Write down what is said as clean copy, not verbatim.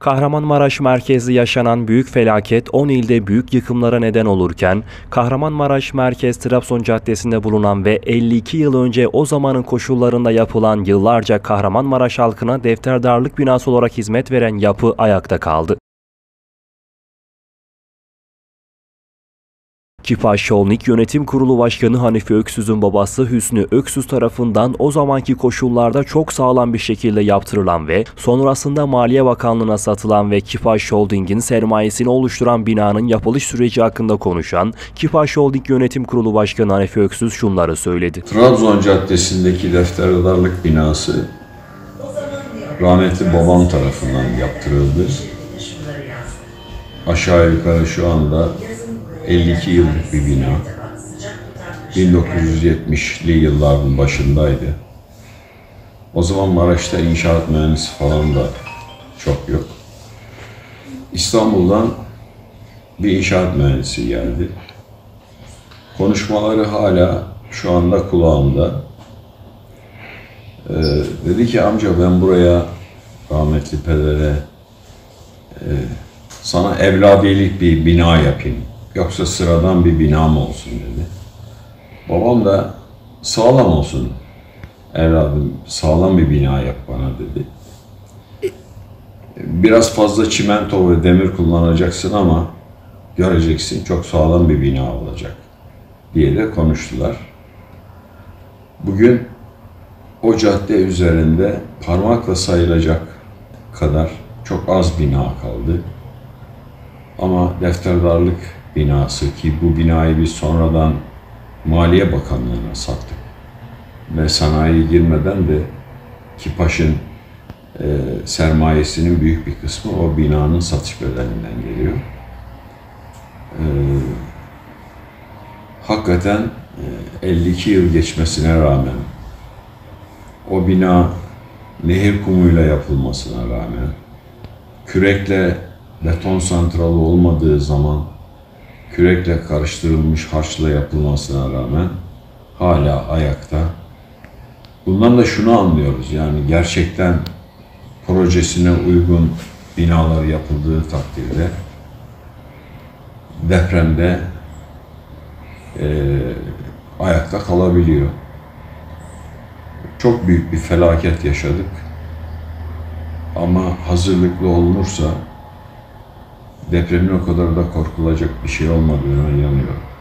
Kahramanmaraş merkezli yaşanan büyük felaket 10 ilde büyük yıkımlara neden olurken, Kahramanmaraş Merkez Trabzon Caddesi'nde bulunan ve 52 yıl önce o zamanın koşullarında yapılan yıllarca Kahramanmaraş halkına defterdarlık binası olarak hizmet veren yapı ayakta kaldı. Kipaş Holding Yönetim Kurulu Başkanı Hanife Öksüz'ün babası Hüsnü Öksüz tarafından o zamanki koşullarda çok sağlam bir şekilde yaptırılan ve sonrasında Maliye Bakanlığı'na satılan ve Kipaş Holding'in sermayesini oluşturan binanın yapılış süreci hakkında konuşan Kipaş Holding Yönetim Kurulu Başkanı Hanife Öksüz şunları söyledi. Trabzon Caddesi'ndeki defterdarlık binası rahmetli babam tarafından yaptırıldı. Aşağı yukarı şu anda 52 yıllık bir bina. 1970'li yılların başındaydı. O zaman Maraş'ta inşaat mühendisi falan da çok yok. İstanbul'dan bir inşaat mühendisi geldi. Konuşmaları hala şu anda kulağımda. Dedi ki amca ben buraya rahmetli pedere sana evladiyelik bir bina yapayım. Yoksa sıradan bir bina mı olsun dedi. Babam da sağlam olsun evladım, sağlam bir bina yap bana dedi. Biraz fazla çimento ve demir kullanacaksın ama göreceksin çok sağlam bir bina olacak diye de konuştular. Bugün o cadde üzerinde parmakla sayılacak kadar çok az bina kaldı. Ama defterdarlık binası ki bu binayı biz sonradan Maliye Bakanlığı'na sattık. Ve sanayiye girmeden de Kipaş'ın sermayesinin büyük bir kısmı o binanın satış bedelinden geliyor. Hakikaten 52 yıl geçmesine rağmen o bina nehir kumuyla yapılmasına rağmen kürekle beton santralı olmadığı zaman kürekle karıştırılmış harçla yapılmasına rağmen hala ayakta. Bundan da şunu anlıyoruz, yani gerçekten projesine uygun binalar yapıldığı takdirde depremde ayakta kalabiliyor. Çok büyük bir felaket yaşadık ama hazırlıklı olunursa depremin o kadar da korkulacak bir şey olmadığına inanıyorum.